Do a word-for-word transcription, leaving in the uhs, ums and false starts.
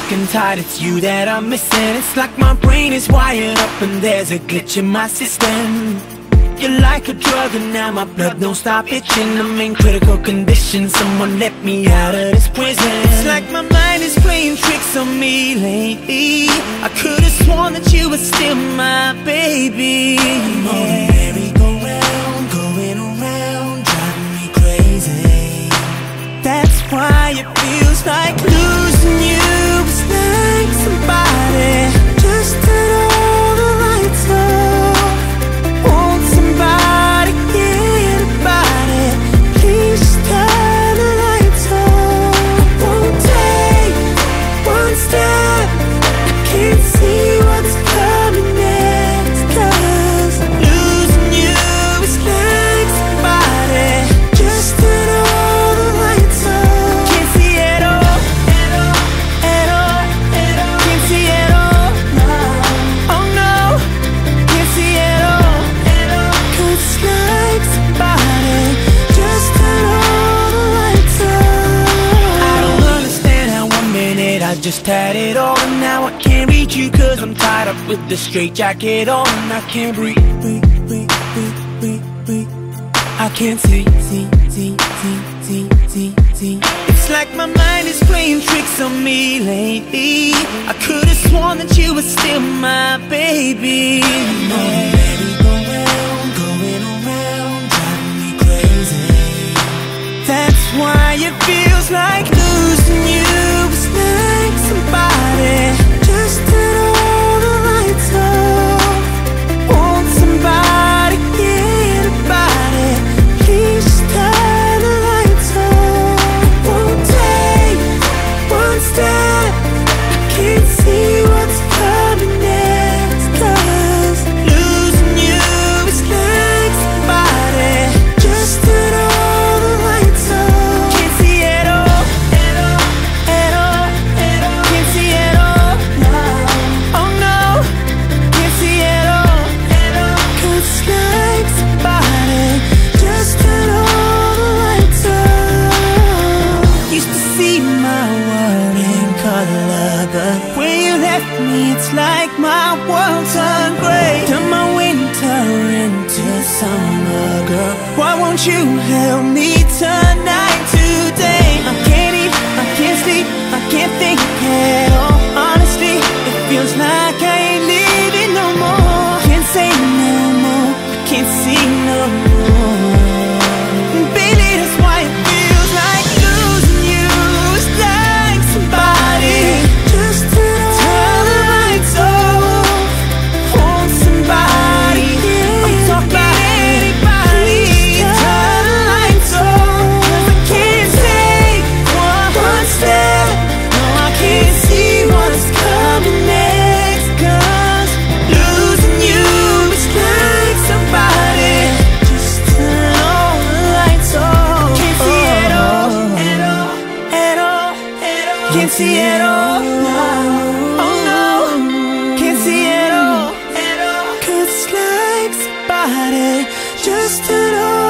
sick and tired, it's you that I'm missing. It's like my brain is wired up and there's a glitch in my system. You're like a drug and now my blood don't stop itching. I'm in critical condition, someone let me out of this prison. It's like my mind is playing tricks on me lately. I could've sworn that you were still my baby. I'm on a merry-go-round, going around, driving me crazy. That's why it feels like losing you is like somebody just turned all the lights off. Won't somebody get about it? Please just turn the lights off. I won't take one step, I can't see what's coming next. Cause losing you is like somebody just turn all the lights off. Can't see it all, at all, at all, at all. Can't see it all, no. Oh no, can't see it all, at all. Cause it's like somebody just turn all the lights off. I don't understand how one minute I just had it all and now I can't reach you cause I'm tied up with the straight jacket on. I can't breathe, breathe, breathe, breathe, breathe, breathe. I can't see, see, see, see, see, see, see. It's like my mind is playing tricks on me lately. I could've sworn that you were still my baby. I'm on a merry-go-round, going around, driving me crazy. That's why it feels like losing you is like somebody just turn all the lights off. Won't somebody get about it? Please just turn the lights off. Won't take one step, I can't see what's coming next. Cause losing you is like somebody just turn all the lights off. Can't see it all, at all, at all, at all. Can't see it all, no. Oh no, can't see it all, at all. Cause it's like somebody just turn all the lights off. Used to see my world in color, but when you left me it's like my world turned gray. Turn my winter into summer, girl. Why won't you help me turn night to day? I can't eat, I can't sleep, I can't think at all. Honestly, it feels like I ain't living no more. Can't say no more, I can't see no more. Baby, that's why it feels like losing you is like somebody just turn all the lights off. Want somebody, I'm talking anybody, turn the lights off. Cause I can't take one step, no I can't see what's coming next. Cause losing you is like somebody just turn all the lights off. Can't see it all, at all, at all, at all. Can't see it all, no. Oh no, can't see it all, at all. Cause it's like somebody just turn all